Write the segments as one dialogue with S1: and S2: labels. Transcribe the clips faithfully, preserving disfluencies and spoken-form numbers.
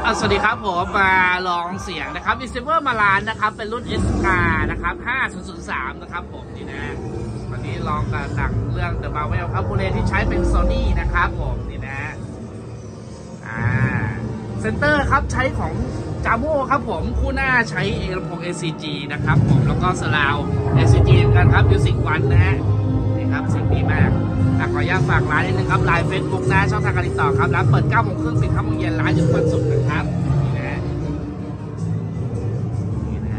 S1: สวัสดีครับผมมาลองเสียงนะครับดิสเวอร์มาลานนะครับเป็นรุ่น เอส อาร์ นะครับห้าศูนย์ศูนย์สามนะครับผมนี่นะวันนี้ลองกับหนังเรื่อง The Marvel ครับบูเลที่ใช้เป็น Sony นะครับผมนี่นะอ่าเซนเตอร์ครับใช้ของจาโม่ครับผมคู่หน้าใช้ลำโพง เอ ซี จี นะครับผมแล้วก็สลาว เอ ซี จี เหมือนกันครับมิวสิกวันนะฮะนี่ครับเสียงดีมากขออนุญาตฝากร้านนิดนึงครับไลน์เฟซบุ๊กนะช่องทางการติดต่อครับร้านเปิดเก้าโมงครึ่งปิดห้าโมงเย็นร้านอยู่วันศุกร์นะครับนี่นะนี่นะ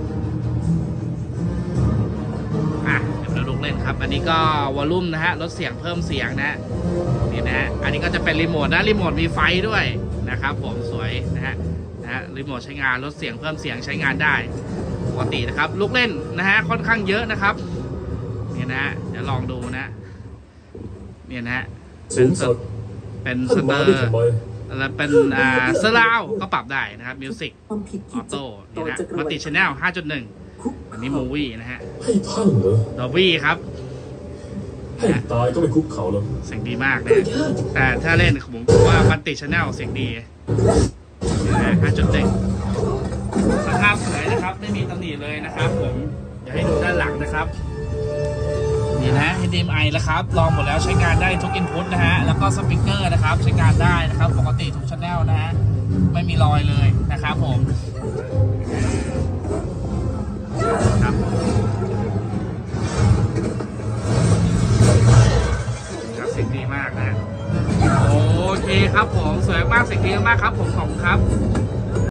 S1: อ่ะเดี๋ยวเราลุกเล่นครับอันนี้ก็วอลลุ่มนะฮะลดเสียงเพิ่มเสียงนะนี่นะอันนี้ก็จะเป็นรีโมทนะรีโมทมีไฟด้วยนะครับผมสวยนะฮะนะฮะรีโมทใช้งานลดเสียงเพิ่มเสียงใช้งานได้ปกตินะครับลูกเล่นนะฮะค่อนข้างเยอะนะครับนี่นะเดี๋ยวลองดูนะเนี่ยนะฮะเป็นเป็นสเตอร์แล้วเป็นอ่าเซอร์ราวก็ปรับได้นะครับมิวสิกออโต้นี่นะมัลติชแนล ห้าจุดหนึ่ง อันนี้มูวี่นะฮะ
S2: ให้ท่านเหรอ
S1: ดอลบี้ครับ
S2: ให้ตายก็ไม่คุกเขาแล้ว
S1: เสียงดีมากนะแต่ถ้าเล่นผมว่ามัลติชแนลเสียงดีนี่นะ ห้าจุดหนึ่ง สภาพสวยนะครับไม่มีตำหนิเลยนะครับผมเดี๋ยวให้ดูด้านหลังนะครับนี่นะ เอช ดี เอ็ม ไอ แล้วครับลองหมดแล้วใช้งานได้ทุกอินพุตนะฮะแล้วก็สปีกเกอร์นะครับใช้งานได้นะครับปกติทุกช่องนะฮะไม่มีรอยเลยนะครับผมครับเสียงดีมากนะโอเคครับผมสวยมากเสียงดีมากครับผมขอบคุณครับ